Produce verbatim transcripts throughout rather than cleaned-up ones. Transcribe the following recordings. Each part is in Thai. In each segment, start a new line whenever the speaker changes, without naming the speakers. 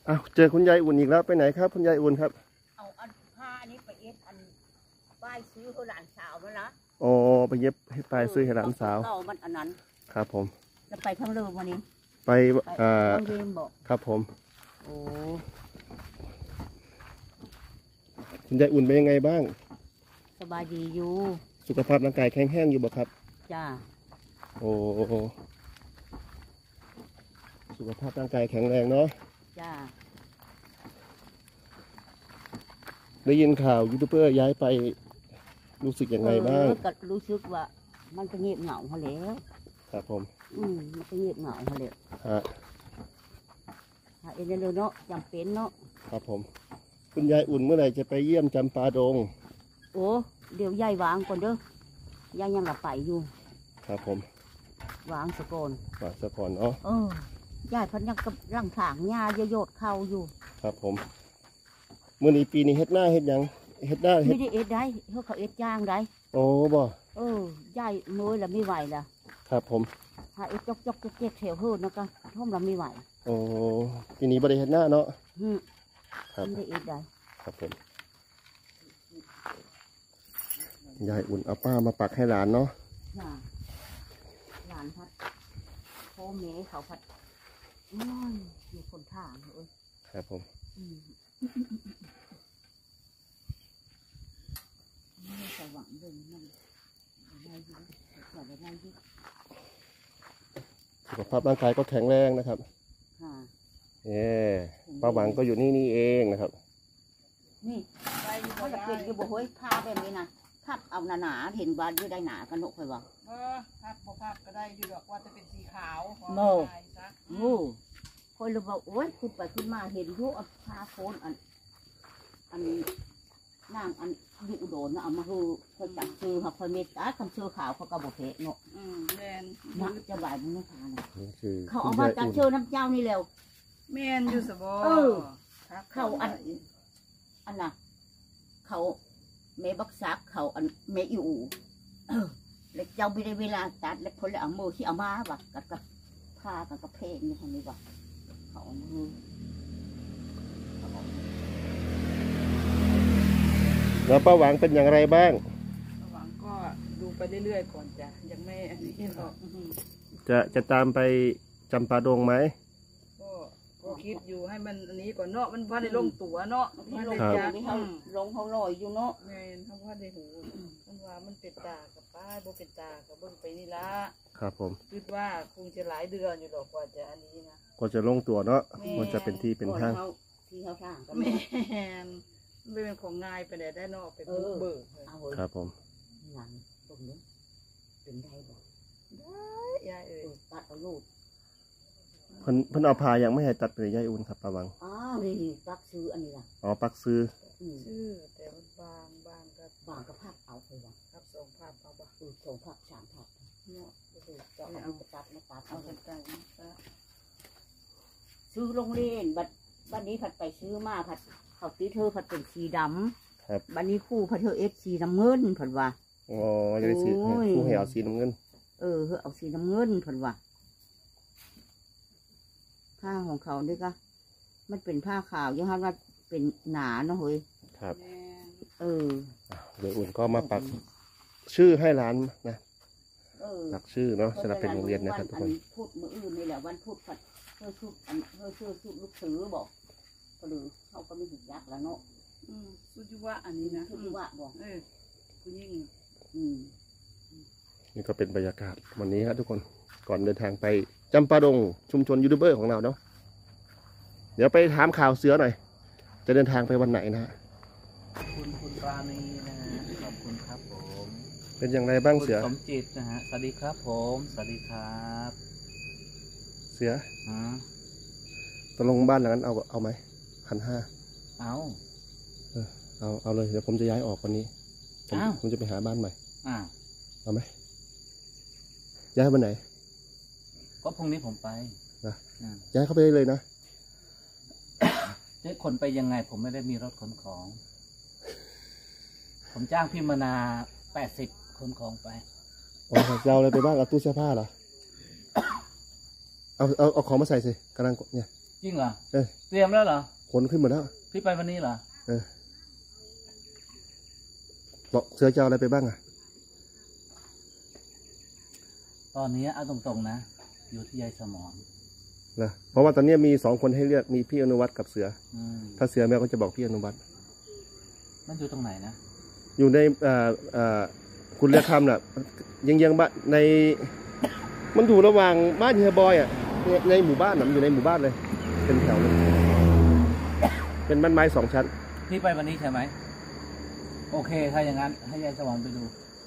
อ้าวเจอคุณยายอุ่นอีกแล้วไปไหนครับคุณยายอุ่นครับ
เอาอันผ้าอันนี้ไปเอ็ดอันป้ายซื้อเขาหลานสาวมาละ
โอ้ไปเย็บให้ป้ายซื้อให้หลานสาว
เรามันอันนั้น
ครับผม
จะไปทั้งเรือวันนี้
ไปเอ่อครับผม
โอ้
คุณยายอุ่นเป็นยังไงบ้าง
สบายดีอยู่
สุขภาพร่างกายแข็งแรงอยู่บ่ครับ
จ้า
โอ้สุขภาพร่างกายแข็งแรงเนาะ
จ้า
ได้ยินข่าวยูทูบเบอร์ย้ายไปรู้สึกยังไงบ้าง
ก็รู้สึกว่ามันก็เงียบเหงาเขาแล้ว
ครับผม
อืมมันก็เงียบเหงาเขาแล้ว
ฮะ
ฮะเอ็นเดอร์เนาะจำเป็นเนาะ
ครับผมคุณยายอุ่นเมื่อไหร่จะไปเยี่ยมจำปาดง
โอ้เดี๋ยวยายวางก่อนเด้อยายยังหลับไปอยู่
ครับผม
วางสะก่อน
วางสะก่อนเนาะ
เออยายพันยังกับร่างถางหญ้าโยดเข้าอยู่
ครับผมเมื่อนี้ปีนี้เฮ็ดหน้าเฮ็ดยังเฮ็ดหน้า
ไม่ได้เอ็ดได้เขาเขาเอ็ดย่างได้
โอ้บ่
เออยายน้อยละไม่ไหวละ
ครับผม
ถ้าเอ็ดจกจกเจ๊กแถวเฮือนนะก็ท่อมละไม่ไหว
โอ้ปีนี้บ่ได้เฮ็ดหน้าเนาะ
อืมครับไม่ได้เอ็ดได้
ครับผมยายอุ่นเอาป้ามาปักให้หลานเนาะ
หลานพัดพ่อแม่เขาพัดน้อยอยู่คนทางเลย
ครับผม
ไม่สว่างเลยมันอะไรอยู่อะไรอยู่
สุขภาพร่างกายก็แข็งแรงนะครับเอ๊ป้าหวังก็อยู่นี่นี่เองนะครับ
นี่เขาจะเป็นอยู่บ่เฮ้ยผ้าแบบนี้นะภาพเอาหนาหนาเห็นว่าอยู่ได้หนากันนกเคยว่า
เออภาพบ่ภาพก็ได้อยู่ดอกว่าจะเป็นสีขาว
โมโอ้คนเราบอกโอ้ยขึ้นไปขึ้นมาเห็นยุอัพาโคนอันอันนางอันยุอุดรนะเอามาคือคนจับซื้อเขาคอยเมตตาคำซื้อขาวเขาก็บอกเพะเนาะ
อืมแมน
นักจะบ่ายมึงไม่ทาน
เลย
เขาเอามาจับซื้อน้ำเจ้านี่เร็ว
แมนอยู่สบอ
เออเขาอันอันน่ะเขาเมบักซักเขาอันเมอยู่เล็กเจ้าไม่ได้เวลาตัดเล็กคนละเอามือที่เอามาว่ะกับกับผ้ากับกระเพงนี่ทำนี่ว่ะเขาเอามือ
แล้วป้าหวังเป็นอย่างไรบ้าง
ป้าหวังก็ดูไปเรื่อยๆก่อนจ้ะยังไม่อันนี้หรอก
จะจะตามไปจำปาดงไหม
ก็ก็คิดอยู่ให้มันอันนี้ก่อนเนาะมันพันในลงตัวเนาะ
พันในยาเขาลงเขาลอยอยู่เนาะ
แมนเขาพันในหูมันว่ามันเป็นตากับป้าโบเป็นตากับเบิ้งไปนี่ละ
ครับผม
คิดว่าคงจะหลายเดือนอยู่หรอกกว่าจะอันนี้นะ
ก็จะลงตัวเนาะมันจะเป็นที่เป็นทาง
ที่เขาสร้าง
แมนไม่เป็นของง่ายไปไหนได้นอกไปบุกเบิก
ครับผม
หลังตรงนี้เป็นได้บ่
ได้ยายเอ๋ย
ตัดเอาลูก
เพิ่นเพิ่นเอาพายังไม่ให้ตัดเลยยายอุ่นครับป้าหวัง
อ๋อนี่ปักซื้ออันนี้ล่ะ
อ๋อปักซื้อ
ซื้อแต่มันบางบางกั
บบางกับภาพเอาไปวาง
ครับสองภาพเอาบ่
อือสองภาพสามภาพเนาะจะเอาไปตัดมาตัด
เอากันใจ
ซื้อโรงเรียนบัดบัดนี้ผัดไปซื้อมาผัดเขาตีเธอผัดเป็นสีดำ
ครับ
บัดนี้คู่ผัดเธอเอฟสีน้ำเงินผัดว่า
อ๋อจะได้สีคู่เหวสีน้ำเงิน
เออเธอเอาสีน้ำเงินผัดว่าผ้าของเขาด้วยก็มันเป็นผ้าขาวยังว่าเป็นหนาเนาะเฮ้ย
ครับ
เออ
เดี๋ยวอุ่นก็มาปักชื่อให้ร้านนะปักชื่อเนาะสำหรับเป็นโรงเรียนนะครับทุกคน
พูดมืออื่นนี่แหละวันพูดผัดเธอชุดอันเธอชื่อชุดลูกสือบอกหรือเขาก็ไม่หิยักแล้วเนาะ
อืมสุจิวะอันนี้นะ
สุจิวะบอก
เออคุณยิ่ง
อืม
นี่ก็เป็นบรรยากาศวันนี้ครับทุกคนก่อนเดินทางไปจำปาดงชุมชนยูทูบเบอร์ของเราเนาะเดี๋ยวไปถามข่าวเสือหน่อยจะเดินทางไปวันไหนนะ
คุณคุณราณีนะฮะขอบคุณครับผม
เป็นอย่างไรบ้างเสือ
สมจิตนะฮะสวัสดีครับผมสวัสดีครับ
เสือ
ฮะ
ตกลงบ้านหลังนั้นเอาเอาไหมพันห้า
เอา
เออเอาเอาเลยเดี๋ยวผมจะย้ายออกวันนี้ผมผมจะไปหาบ้านใหม่
อ้าว
เอาไหมย้ายวันไหน
ก็พรุ่งนี้ผมไป
นะย้ายเข้าไปได้เลยนะ
จะขนไปยังไงผมไม่ได้มีรถขนของ ผมจ้างพี่มนาแปดสิบขนของไป
โอ้เราอะไรไปบ้างเอาตู้เสื้อผ้าเหรอเอาเอาเอาของมาใส่สิกำลังเนี่ย
จริงเหรอ
เออ
เตรียมแล้วเหรอ
ขนขึ้นหมดแล้ว
พี่ไปวันนี้เหรอ
เออบอกเสือจะเอาอะไรไปบ้างอ่ะ
ตอนนี้เอาตรงๆนะ อยู่ที่ยายสมอน
นะเพราะว่าตอนนี้มีสองคนให้เลือกมีพี่อนุวัฒน์กับเสือ
อืม
ถ้าเสือแมวก็จะบอกพี่อนุวัฒน์
มันอยู่ตรงไหนนะ
อยู่ในเอ่อเอ่อคุณเรียกคำน่ะยังยังบ้านใน มันอยู่ระหว่างบ้านเฮียบอยอ่ะในในหมู่บ้านน่ะมันอยู่ในหมู่บ้านเลย เป็นแถวเลยเป็นบ้านไม้สองชั้น
พี่ไปวันนี้ใช่ไหม โอเค ถ้าอย่างนั้น ให้ยายสมอนไปดู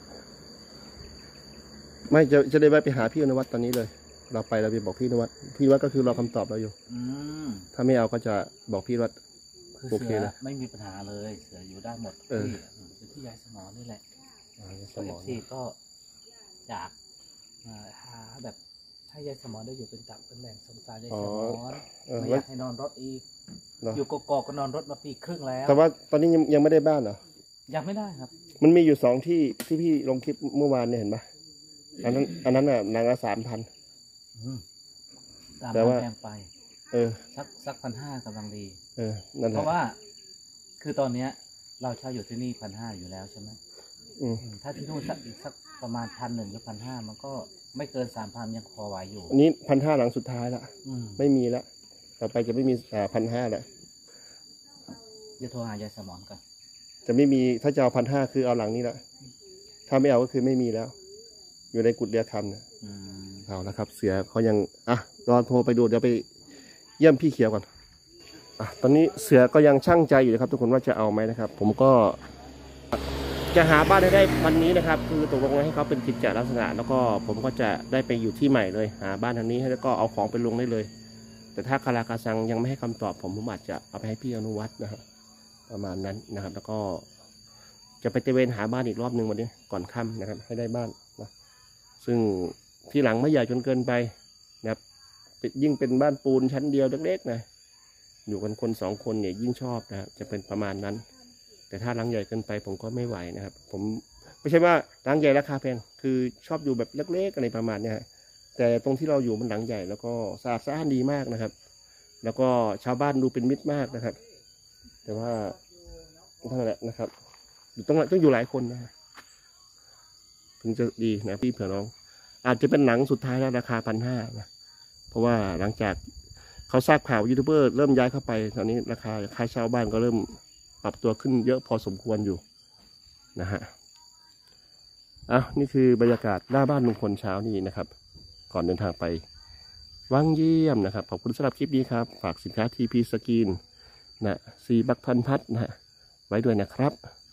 ไม่จะจะได้แวะไปหาพี่อนุวัฒน์ตอนนี้เลย เราไปเราไปบอกพี่อนุวัฒน์พี่อนุวัฒน์ก็คือรอคำตอบเราอยู่
อืม
ถ้าไม่เอาก็จะบอกพี่อนุวัฒน์
คือ
โอเค
เสือ
นะ
ไม่มีปัญหาเลย เสืออยู่ได้หมด
เออ
ที่อยู่ที่ยายสมอนนี่แหละ
ส
ตัว
ม
เอ
อง
ฟซีก็อยากเอ่อหาแบบให้ยายสมอนได้อยู่เป็นจับเป็นแหล่งสงสารยายสมอน
เออ
ไม่อ
แล้ว
ยากให้นอนรถอีก
เนอะ
อยู่กอกๆก็นอนรถมาปีครึ่งแล้ว
แต่ว่าตอนนี้ยังยังไม่ได้บ้านเหรอ
ยังไม่ได้ครับ
มันมีอยู่สองที่ที่พี่ลงคลิปเมื่อวานเนี่ยเห็นปะอันนั้นอันนั้นน่ะนางละสามพัน
อืมตาม
แต่ว่า
แพงไป
เออ
สักสักพันห้ากำลังดี
เออ นั่นแห
เพ
ละ
ราะว่าคือตอนเนี้ย เราเช่าอยู่ที่นี่พันห้าอยู่แล้วใช่ไหม
อืม
อืมถ้าที่นู่นสักอีกสักประมาณพันหนึ่งหรือพันห้ามันก็ไม่เกินสามพันยังพอไหวอยู่
อันนี้พันห้าหลังสุดท้ายละ
อืม
ไม่มีละต่อไปจะไม่มีอ่าพันห้าละ
จะโทรหายายสมอนก่อน
จะไม่มีถ้าจะเอาพันห้าคือเอาหลังนี้ละถ้าไม่เอาก็คือไม่มีแล้ว อยู่ในกุฎเรียคำเนี่ย
อืม
เอาละครับ เสือเขายังอ่ะรอโทรไปดูเดี๋ยวไปเยี่ยมพี่เขียวก่อนอ่ะตอนนี้เสือก็ยังช่างใจอยู่นะครับ ทุกคนว่าจะเอาไหมนะครับ ผมก็ จะหาบ้านให้ได้วันนี้นะครับ คือตกลงให้เขาเป็นกิจจลักษณะ แล้วก็ผมก็จะได้ไปอยู่ที่ใหม่เลย หาบ้านทางนี้ให้แล้วก็เอาของไปลงได้เลย แต่ถ้าคาราคาซังยังไม่ให้คำตอบผมผมอาจจะเอาไปให้พี่อนุวัฒน์นะครับประมาณนั้นนะครับ แล้วก็จะไปตระเวนหาบ้านอีกรอบหนึ่งวันนี้ก่อนค่ำนะครับ ให้ได้บ้านนะซึ่งที่หลังไม่ใหญ่จนเกินไปนะครับยิ่งเป็นบ้านปูนชั้นเดียวเล็กๆนะอยู่กันคนสองคนเนี่ยยิ่งชอบนะจะเป็นประมาณนั้น แต่ถ้าหลังใหญ่เกินไปผมก็ไม่ไหวนะครับ ผมไม่ใช่ว่าหลังใหญ่ราคาแพงคือชอบอยู่แบบเล็กๆอะไรประมาณเนี้ยแต่ตรงที่เราอยู่มันหลังใหญ่แล้วก็สะอาดสะอ้านดีมากนะครับ แล้วก็ชาวบ้านดูเป็นมิตรมากนะครับ แต่ว่าทั้งนั้นแหละนะครับอยู่ต้องต้องอยู่หลายคนนะถึงจะดีนะพี่เผื่อน้อง อาจจะเป็นหนังสุดท้ายแล้วราคาพันห้านะเพราะว่าหลังจากเขาทราบข่าวยูทูบเบอร์เริ่มย้ายเข้าไปตอนนี้ราคาค่าเช่าบ้านก็เริ่มปรับตัวขึ้นเยอะพอสมควรอยู่นะฮะอ่ะนี่คือบรรยากาศหน้าบ้านลุงพลเช้านี้นะครับ ก่อนเดินทางไปวังเยี่ยมนะครับขอบคุณสำหรับคลิปนี้ครับฝากสินค้าทีพีสกินนะซีบักพันพัดนะฮะไว้ด้วยนะครับ